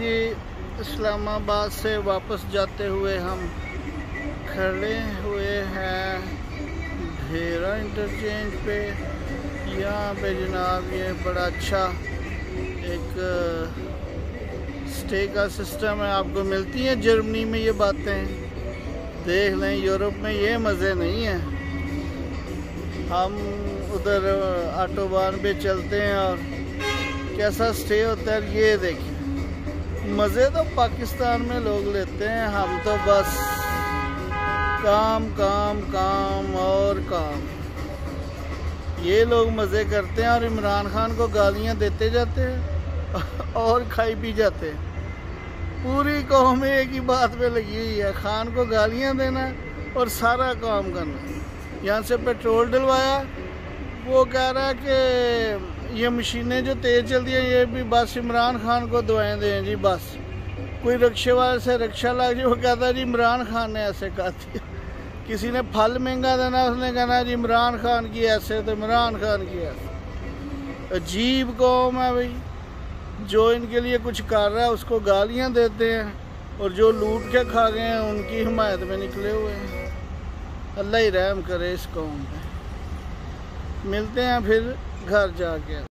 जी इस्लामाबाद से वापस जाते हुए हम खड़े हुए हैं भेरा इंटरचेंज पे। यहाँ पे जनाब ये बड़ा अच्छा एक स्टे का सिस्टम है, आपको मिलती है जर्मनी में ये बातें। देख लें यूरोप में ये मज़े नहीं हैं। हम उधर ऑटोबान पे चलते हैं और कैसा स्टे होता है ये देखें। मज़े तो पाकिस्तान में लोग लेते हैं, हम तो बस काम काम काम और काम। ये लोग मज़े करते हैं और इमरान खान को गालियां देते जाते हैं और खाई पी जाते हैं। पूरी कौम एक ही बात पे लगी हुई है, खान को गालियां देना और सारा काम करना। यहाँ से पेट्रोल डलवाया, वो कह रहा है कि ये मशीनें जो तेज़ चलती हैं ये भी बस इमरान खान को दुआएं दें जी। बस कोई रक्शे वाले से रक्षा लग जाए, वो कहता है जी इमरान खान ने ऐसे कहा दिया। किसी ने फल महंगा देना, उसने कहना जी इमरान खान की ऐसे, तो इमरान खान की ऐसे। अजीब कौम है भाई, जो इनके लिए कुछ कर रहा है उसको गालियां देते हैं और जो लूट के खा गए हैं उनकी हिमायत में निकले हुए हैं। अल्लाह ही रहम करे इस कौम पे। मिलते हैं फिर घर जाके।